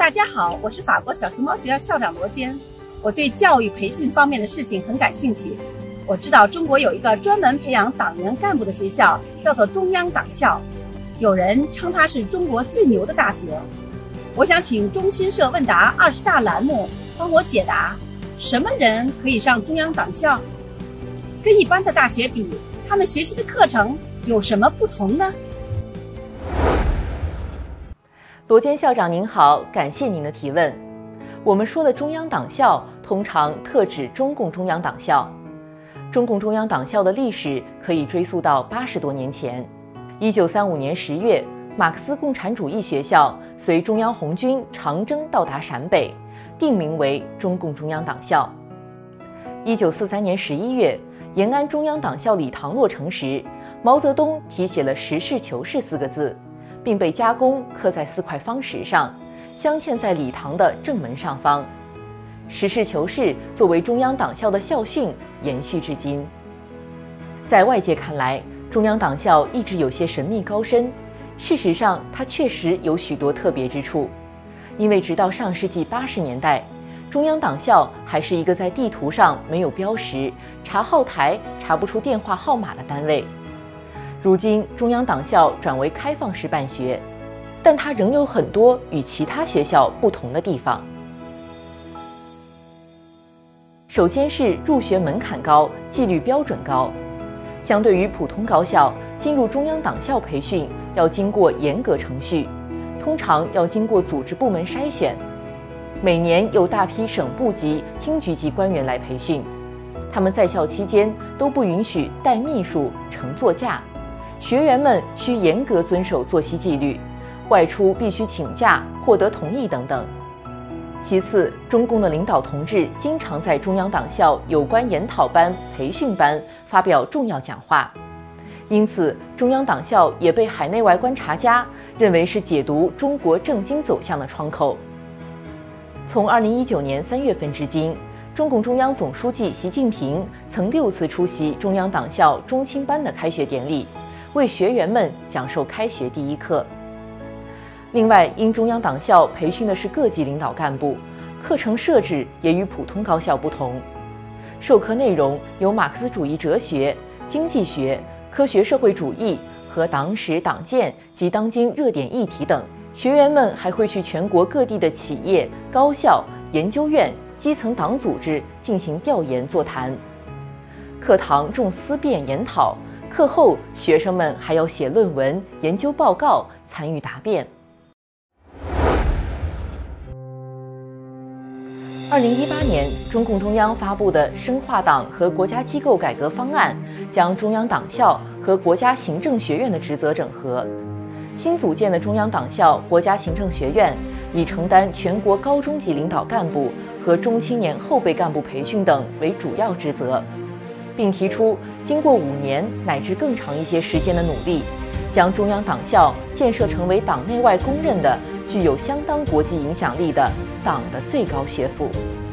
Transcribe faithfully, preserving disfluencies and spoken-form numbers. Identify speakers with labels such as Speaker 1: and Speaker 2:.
Speaker 1: 大家好，我是法国小熊猫学校校长罗坚。我对教育培训方面的事情很感兴趣。我知道中国有一个专门培养党员干部的学校，叫做中央党校，有人称它是中国最牛的大学。我想请中新社问答二十大栏目帮我解答：什么人可以上中央党校？跟一般的大学比，他们学习的课程有什么不同呢？
Speaker 2: 罗坚校长您好，感谢您的提问。我们说的中央党校通常特指中共中央党校。中共中央党校的历史可以追溯到八十多年前。一九三五年十月，马克思共产主义学校随中央红军长征到达陕北，定名为中共中央党校。一九四三年十一月，延安中央党校礼堂落成时，毛泽东题写了实事求是四个字，并被加工刻在四块方石上，镶嵌在礼堂的正门上方。实事求是作为中央党校的校训延续至今。在外界看来，中央党校一直有些神秘高深，事实上它确实有许多特别之处。因为直到上世纪八十年代，中央党校还是一个在地图上没有标识、查号台查不出电话号码的单位。如今中央党校转为开放式办学，但它仍有很多与其他学校不同的地方。首先是入学门槛高，纪律标准高。相对于普通高校，进入中央党校培训要经过严格程序，通常要经过组织部门筛选。每年有大批省部级、厅局级官员来培训，他们在校期间都不允许带秘书、乘座驾。学员们需严格遵守作息纪律，外出必须请假，获得同意等等。其次，中共的领导同志经常在中央党校有关研讨班、培训班发表重要讲话，因此中央党校也被海内外观察家认为是解读中国政经走向的窗口。从二零一九年三月份至今，中共中央总书记习近平曾六次出席中央党校中青班的开学典礼，为学员们讲授开学第一课。另外，因中央党校培训的是各级领导干部，课程设置也与普通高校不同。授课内容有马克思主义哲学、经济学、科学社会主义和党史党建及当今热点议题等。学员们还会去全国各地的企业、高校、研究院、基层党组织进行调研座谈。课堂重思辨研讨，课后学生们还要写论文、研究报告，参与答辩。二零一八年，中共中央发布的《深化党和国家机构改革方案》将中央党校和国家行政学院的职责整合。新组建的中央党校国家行政学院以承担全国高中级领导干部和中青年后备干部培训等为主要职责，并提出经过五年乃至更长一些时间的努力，将中央党校建设成为党内外公认的具有相当国际影响力的党的最高学府。